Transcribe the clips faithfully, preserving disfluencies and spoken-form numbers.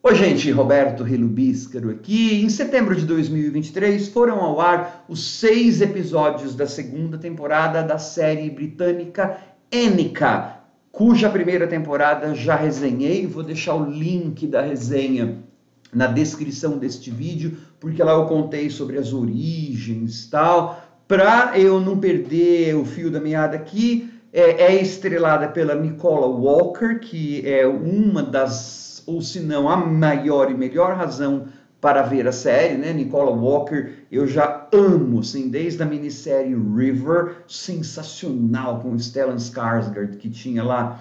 Oi, gente, Roberto Relubíscaro aqui. Em setembro de dois mil e vinte e três foram ao ar os seis episódios da segunda temporada da série britânica Ényca, cuja primeira temporada já resenhei. Vou deixar o link da resenha na descrição deste vídeo, porque lá eu contei sobre as origens e tal. Para eu não perder o fio da meada aqui, é, é estrelada pela Nicola Walker, que é uma das, ou se não a maior e melhor razão para ver a série, né? Nicola Walker, eu já amo, assim, desde a minissérie River, sensacional, com Stellan Skarsgård, que tinha lá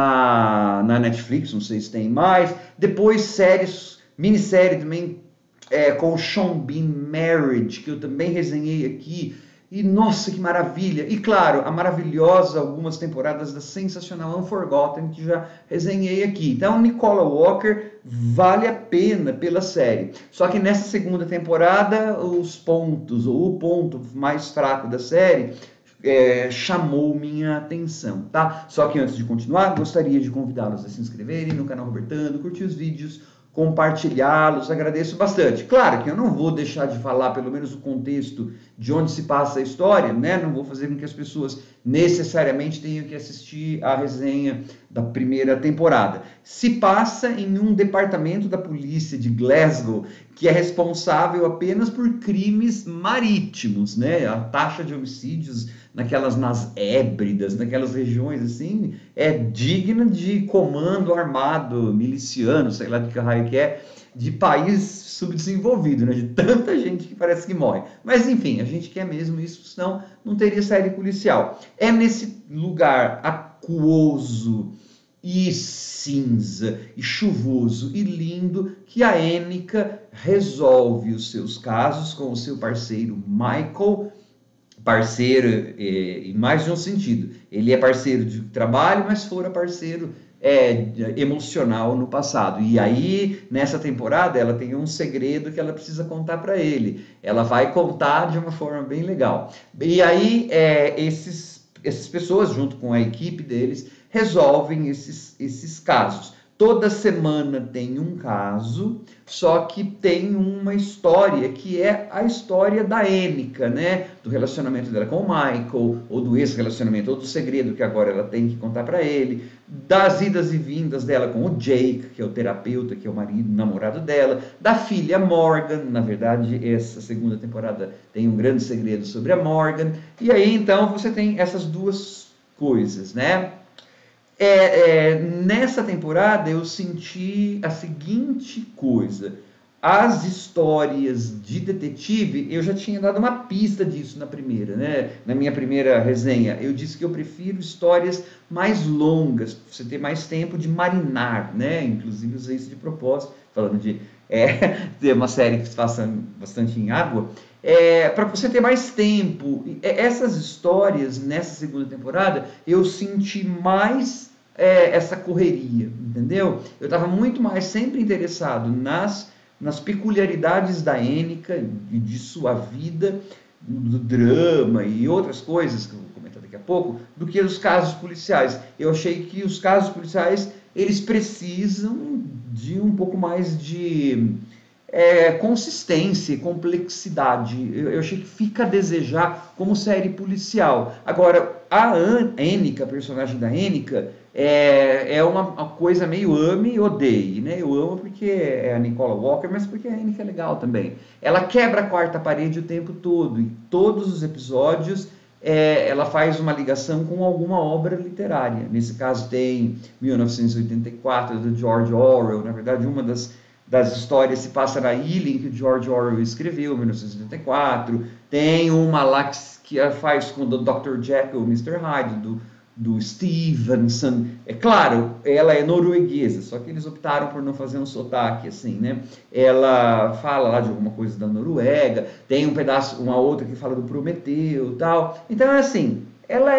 na, na Netflix, não sei se tem mais. Depois séries, minissérie também é, com o Sean Bean, Marriage, que eu também resenhei aqui. E nossa, que maravilha! E claro, a maravilhosa algumas temporadas da sensacional Unforgotten, que já resenhei aqui. Então, Nicola Walker vale a pena pela série. Só que nessa segunda temporada, os pontos, ou o ponto mais fraco da série, é, chamou minha atenção, tá? Só que antes de continuar, gostaria de convidá-los a se inscreverem no canal Robertando, curtir os vídeos, compartilhá-los, agradeço bastante. Claro que eu não vou deixar de falar pelo menos o contexto de onde se passa a história, né? Não vou fazer com que as pessoas necessariamente tenham que assistir a resenha da primeira temporada. Se passa em um departamento da polícia de Glasgow que é responsável apenas por crimes marítimos, né? A taxa de homicídios naquelas nas Hébridas, naquelas regiões assim, é digna de comando armado, miliciano, sei lá de que raio que é, de país subdesenvolvido, né? De tanta gente que parece que morre. Mas enfim, a gente quer mesmo isso, senão não teria série policial. É nesse lugar aquoso e cinza, e chuvoso, e lindo, que a Ényca resolve os seus casos com o seu parceiro Michael, parceiro é, em mais de um sentido. Ele é parceiro de trabalho, mas fora parceiro é, emocional no passado. E aí, nessa temporada, ela tem um segredo que ela precisa contar para ele. Ela vai contar de uma forma bem legal. E aí, é, esses, essas pessoas, junto com a equipe deles, resolvem esses, esses casos. Toda semana tem um caso, só que tem uma história que é a história da Ényca, né? Do relacionamento dela com o Michael, ou do ex-relacionamento, ou do segredo que agora ela tem que contar para ele, das idas e vindas dela com o Jake, que é o terapeuta, que é o marido, o namorado dela, da filha Morgan. Na verdade, essa segunda temporada tem um grande segredo sobre a Morgan. E aí, então, você tem essas duas coisas, né? É, é, nessa temporada eu senti a seguinte coisa: as histórias de detetive, eu já tinha dado uma pista disso na primeira, né? Na minha primeira resenha, eu disse que eu prefiro histórias mais longas, para você ter mais tempo de marinar, né? Inclusive usei isso de propósito, falando de é, ter uma série que se faça bastante em água, é, para você ter mais tempo. Essas histórias, nessa segunda temporada, eu senti mais é, essa correria, entendeu? Eu estava muito mais sempre interessado nas, nas peculiaridades da Ényca e de sua vida, do drama e outras coisas que eu vou comentar daqui a pouco, do que os casos policiais. Eu achei que os casos policiais, eles precisam de um pouco mais de é, consistência e complexidade. Eu, eu achei que fica a desejar como série policial. Agora, a Ényca, a personagem da Ényca, é, é uma, uma coisa meio ame e odeie, né? Eu amo porque é a Nicola Walker, mas porque a Ényca é legal também. Ela quebra a quarta parede o tempo todo, e todos os episódios é, ela faz uma ligação com alguma obra literária. Nesse caso tem mil novecentos e oitenta e quatro, do George Orwell. Na verdade, uma das das histórias se passa na ilha em que o George Orwell escreveu, mil novecentos e oitenta e quatro. Tem uma lá que faz com o doutor Jekyll e mister Hyde, do, do Stevenson. É claro, ela é norueguesa, só que eles optaram por não fazer um sotaque assim, né? Ela fala lá de alguma coisa da Noruega. Tem um pedaço, uma outra que fala do Prometeu e tal. Então é assim, ela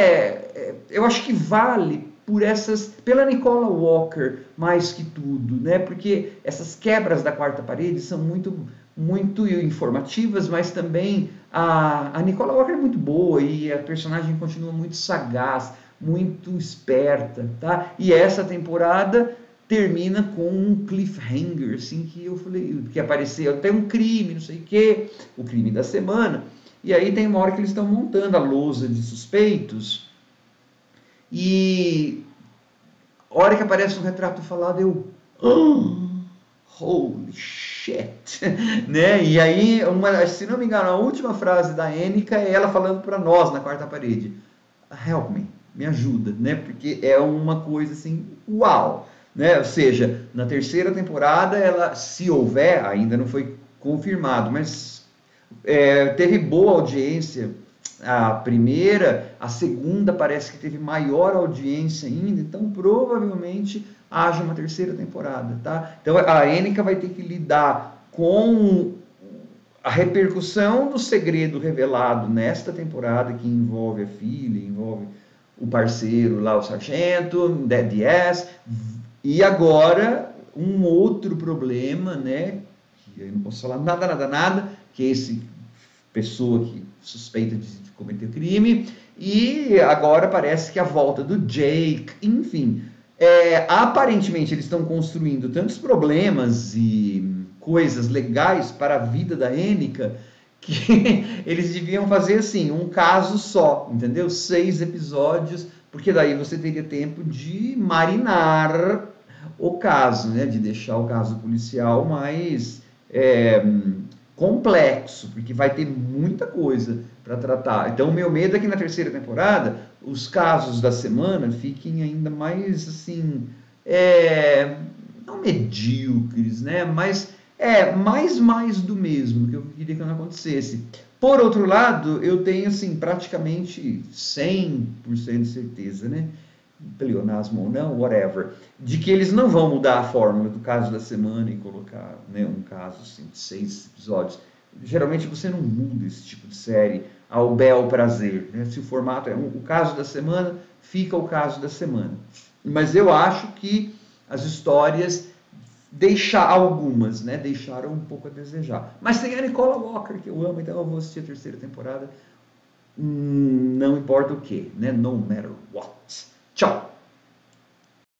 é... eu acho que vale por essas, pela Nicola Walker mais que tudo, né? Porque essas quebras da quarta parede são muito, muito informativas, mas também a, a Nicola Walker é muito boa e a personagem continua muito sagaz, muito esperta, tá? E essa temporada termina com um cliffhanger, assim, que eu falei, que apareceu até um crime, não sei o quê, o crime da semana, e aí tem uma hora que eles estão montando a lousa de suspeitos, e a hora que aparece um retrato falado, eu... Oh, holy shit! Né? E aí, uma, se não me engano, a última frase da Annika é ela falando para nós na quarta parede. Help me, me ajuda, né? Porque é uma coisa assim, uau! Né? Ou seja, na terceira temporada, ela, se houver, ainda não foi confirmado, mas é, teve boa audiência a primeira, a segunda parece que teve maior audiência ainda, então provavelmente haja uma terceira temporada, tá? Então a Annika vai ter que lidar com a repercussão do segredo revelado nesta temporada, que envolve a filha, envolve o parceiro lá, o sargento, Dead Yes, e agora um outro problema, né, que eu não posso falar nada, nada, nada, que é esse pessoa que suspeita de cometer crime, e agora parece que a volta do Jake, enfim, é, aparentemente eles estão construindo tantos problemas e coisas legais para a vida da Annika, que eles deviam fazer assim, um caso só, entendeu? Seis episódios, porque daí você teria tempo de marinar o caso, né? De deixar o caso policial mais é, complexo, porque vai ter muita coisa para tratar. Então o meu medo é que na terceira temporada os casos da semana fiquem ainda mais assim, é, não medíocres, né? Mas é mais mais do mesmo que eu queria que não acontecesse. Por outro lado, eu tenho assim praticamente cem por cento de certeza, né? Pleonasmo ou não, whatever, de que eles não vão mudar a fórmula do caso da semana e colocar, né, um caso assim, de seis episódios. Geralmente você não muda esse tipo de série ao bel prazer, né? Se o formato é um, o caso da semana, fica o caso da semana. Mas eu acho que as histórias deixar algumas, né, deixaram um pouco a desejar. Mas tem a Nicola Walker, que eu amo, então eu vou assistir a terceira temporada, hum, não importa o que, né? No matter what. Tchau!